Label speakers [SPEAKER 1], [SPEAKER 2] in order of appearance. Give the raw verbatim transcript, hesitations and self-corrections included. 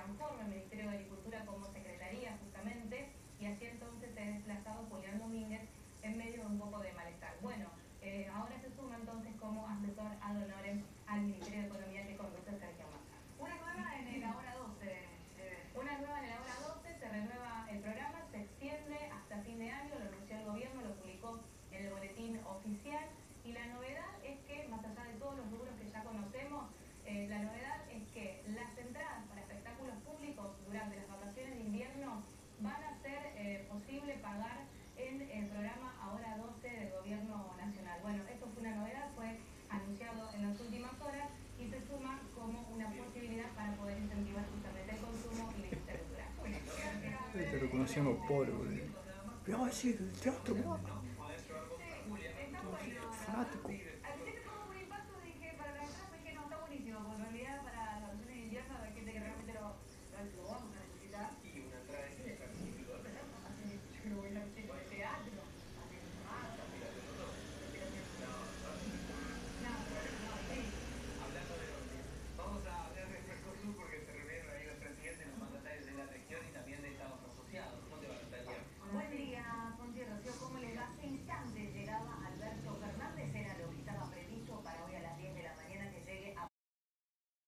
[SPEAKER 1] transforme el Ministerio de Agricultura como secretaría justamente, y así entonces se ha desplazado Julián Domínguez en medio de un poco de malestar. Bueno, eh, ahora se suma entonces como asesor ad honorem al Ministerio de Economía que conduce Sergio Massa. Una nueva en el Ahora doce. Eh, una nueva en el Ahora doce, se renueva el programa, se extiende hasta fin de año, lo anunció el gobierno, lo publicó en el boletín oficial, y la novedad es que, más allá de todos los rubros que ya conocemos, eh, la novedad es que las entradas para espectáculos públicos durante las vacaciones de invierno van a ser eh, posible pagar en el programa Ahora doce del Gobierno Nacional. Bueno, esto fue una novedad, fue anunciado en las últimas horas y se suma como una posibilidad para poder incentivar justamente el consumo y la industria cultural.
[SPEAKER 2] Te reconocíamos pobre, boludo. Pero va a decir, el teatro, guau.
[SPEAKER 1] Sí, está bueno.
[SPEAKER 2] Fanático.